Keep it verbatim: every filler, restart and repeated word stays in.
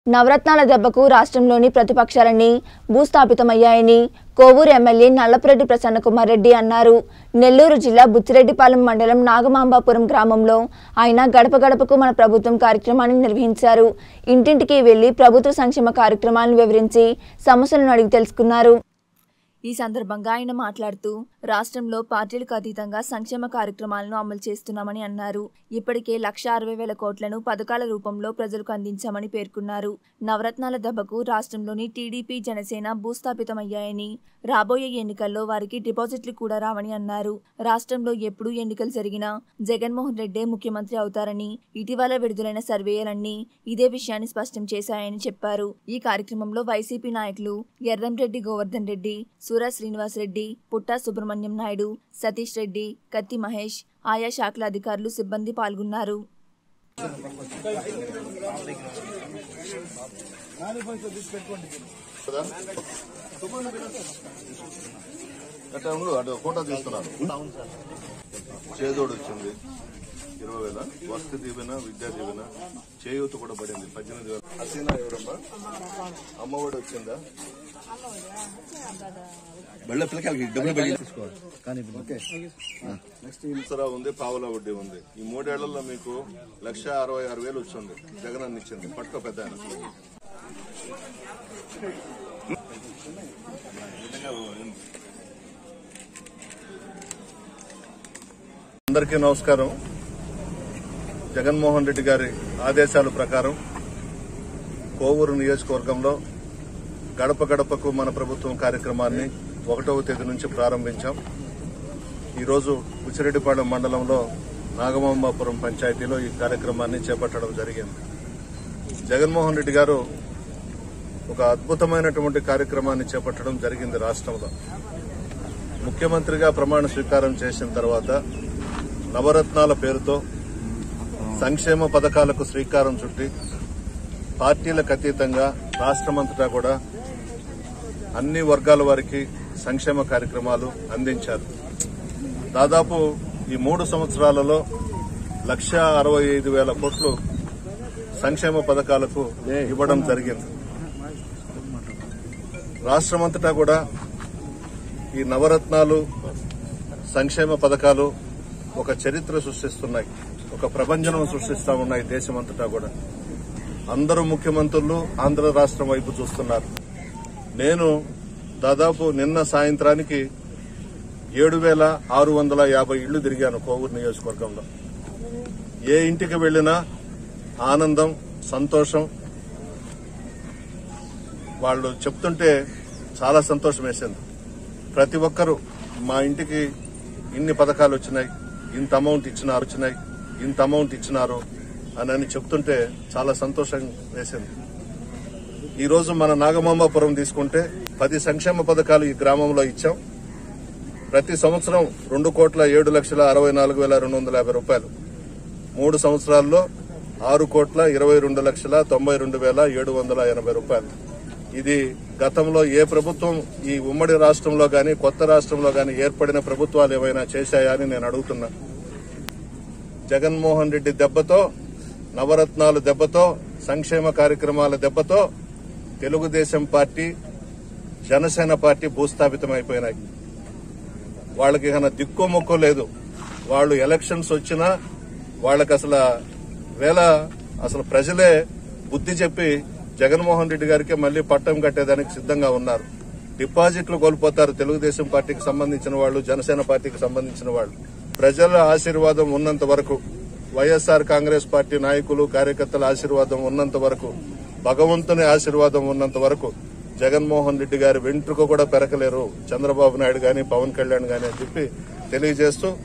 నవరత్నాల దెబ్బకు రాష్ట్రంలోని ప్రతిపక్షాలన్నీ భూస్థాపితమయ్యాయని కోవూరు ఎమ్మెల్యే నల్లపురెడ్డి ప్రసన్నకుమార్ రెడ్డి అన్నారు. నెల్లూరు జిల్లా బుచ్చిరెడ్డిపాలెం మండలం నాగమాంబాపురం గ్రామంలో ఆయన గడప గడపకు మన ప్రభుత్వం కార్యక్రమాన్ని నిర్వహించారు. ఇంటింటికి వెళ్లి ప్రభుత్వ సంక్షేమ కార్యక్రమాలను వివరించి సమస్యలను అడిగి తెలుసుకున్నారు. ఈ సందర్భంగా ఆయన మాట్లాడుతూ రాష్ట్రంలో పార్టీలకు అతీతంగా సంక్షేమ కార్యక్రమాలను అమలు చేస్తున్నామని అన్నారు. ఇప్పటికే లక్ష అరవై వేల కోట్లను పథకాల రూపంలో ప్రజలకు అందించామని పేర్కొన్నారు. నవరత్నాల దెబ్బకు రాష్ట్రంలోని టీడీపీ జనసేన భూస్థాపితమయ్యాయని, రాబోయే ఎన్నికల్లో వారికి డిపాజిట్లు కూడా రావని అన్నారు. రాష్ట్రంలో ఎప్పుడు ఎన్నికలు జరిగినా జగన్మోహన్ రెడ్డే ముఖ్యమంత్రి అవుతారని ఇటీవల విడుదలైన సర్వేలన్నీ ఇదే విషయాన్ని స్పష్టం చేశాయని చెప్పారు. ఈ కార్యక్రమంలో వైసీపీ నాయకులు ఎర్రంరెడ్డి గోవర్ధన్ రెడ్డి, సూర శ్రీనివాస్ రెడ్డి, పుట్టా సుబ్రహ్మణ్యం నాయుడు, సతీష్ రెడ్డి, కత్తి మహేష్, ఆయా శాఖల అధికారులు, సిబ్బంది పాల్గొన్నారు. చేదోడు వచ్చింది ఇరవై వేల, వస్తు దీవెన, విద్యా దీవెన, చేయూత కూడా పడింది పద్దెనిమిది వేల. హసీనా ఎవరమ్మా? అమ్మఒడి వచ్చిందా? బళ్ళ పిల్లకాయలకి డబ్బులు బయట తీసుకోవాలి. నెక్స్ట్ ఇన్సరా ఉంది, పావులా వడ్డీ ఉంది. ఈ మూడేళ్లలో మీకు లక్ష అరవై ఆరు వేలు వచ్చింది. జగన్ అన్న ఇచ్చింది. పట్టుకో పెద్ద ఆయన. అందరికీ నమస్కారం. జగన్మోహన్ రెడ్డి గారి ఆదేశాల ప్రకారం కోవూరు నియోజకవర్గంలో గడప గడపకు మన ప్రభుత్వం కార్యక్రమాన్ని ఒకటవ తేదీ నుంచి ప్రారంభించాం. ఈరోజు బుచ్చిరెడ్డిపాలెం మండలంలో నాగమాంబాపురం పంచాయతీలో ఈ కార్యక్రమాన్ని చేపట్టడం జరిగింది. జగన్మోహన్ రెడ్డి గారు ఒక అద్భుతమైనటువంటి కార్యక్రమాన్ని చేపట్టడం జరిగింది. రాష్ట్రంలో ముఖ్యమంత్రిగా ప్రమాణ స్వీకారం చేసిన తర్వాత నవరత్నాల పేరుతో సంక్షేమ పథకాలకు శ్రీకారం చుట్టి పార్టీలకు అతీతంగా రాష్ట్రమంతటా కూడా అన్ని వర్గాల వారికి సంక్షేమ కార్యక్రమాలు అందించారు. దాదాపు ఈ మూడు సంవత్సరాలలో లక్ష అరవై ఐదు వేల కోట్లు సంక్షేమ పథకాలకు ఇవ్వడం జరిగింది. రాష్ట్రమంతటా కూడా ఈ నవరత్నాలు సంక్షేమ పథకాలు ఒక చరిత్ర సృష్టిస్తున్నాయి, ఒక ప్రభంజనం సృష్టిస్తా ఉన్నాయి. దేశమంతటా కూడా అందరూ ముఖ్యమంత్రులు ఆంధ్ర రాష్ట్రం వైపు చూస్తున్నారు. నేను దాదాపు నిన్న సాయంత్రానికి ఏడు వేల ఆరు వందల యాభై ఇళ్లు తిరిగాను కోవూరు నియోజకవర్గంలో. ఏ ఇంటికి వెళ్లినా ఆనందం, సంతోషం. వాళ్ళు చెప్తుంటే చాలా సంతోషం వేసింది. ప్రతి ఒక్కరూ మా ఇంటికి ఇన్ని పథకాలు వచ్చినాయి, ఇంత అమౌంట్ ఇచ్చినారు వచ్చినాయి ఇంత అమౌంట్ ఇచ్చినారు అని చెప్తుంటే చాలా సంతోషం వేసింది. ఈ రోజు మన నాగమాంబాపురం తీసుకుంటే పది సంక్షేమ పథకాలు ఈ గ్రామంలో ఇచ్చాం. ప్రతి సంవత్సరం రెండు కోట్ల ఏడు లక్షల అరవై నాలుగు వేల రెండు వందల యాభై రూపాయలు. మూడు సంవత్సరాల్లో ఆరు కోట్ల ఇరవై రెండు లక్షల తొంభై రెండు వేల ఏడు వందల ఎనభై రూపాయలు. ఇది గతంలో ఏ ప్రభుత్వం ఈ ఉమ్మడి రాష్ట్రంలో గాని కొత్త రాష్ట్రంలో గాని ఏర్పడిన ప్రభుత్వాలు ఏమైనా చేశాయా అని నేను అడుగుతున్నా. జగన్మోహన్ రెడ్డి దెబ్బతో, నవరత్నాలు దెబ్బతో, సంక్షేమ కార్యక్రమాల దెబ్బతో తెలుగుదేశం పార్టీ, జనసేన పార్టీ భూస్థాపితమైపోయినాయి. వాళ్ళకి ఏమైనా దిక్కు మొక్కు లేదు. వాళ్ళు ఎలక్షన్స్ వచ్చినా వాళ్ళకి అసలు వేళ అసలు ప్రజలే బుద్ధి చెప్పి జగన్మోహన్ రెడ్డి గారికి మళ్లీ పట్టం కట్టేదానికి సిద్దంగా ఉన్నారు. డిపాజిట్లు కోల్పోతారు తెలుగుదేశం పార్టీకి సంబంధించిన వాళ్ళు, జనసేన పార్టీకి సంబంధించిన వాళ్ళు. ప్రజల ఆశీర్వాదం ఉన్నంత వరకు, వైఎస్ఆర్ కాంగ్రెస్ పార్టీ నాయకులు, కార్యకర్తల ఆశీర్వాదం ఉన్నంత వరకు, భగవంతుని ఆశీర్వాదం ఉన్నంత వరకు జగన్మోహన్ రెడ్డి గారి వెంట్రుక కూడా పెరకలేరు చంద్రబాబు నాయుడు గాని, పవన్ కళ్యాణ్ గాని అని చెప్పి తెలియజేస్తూ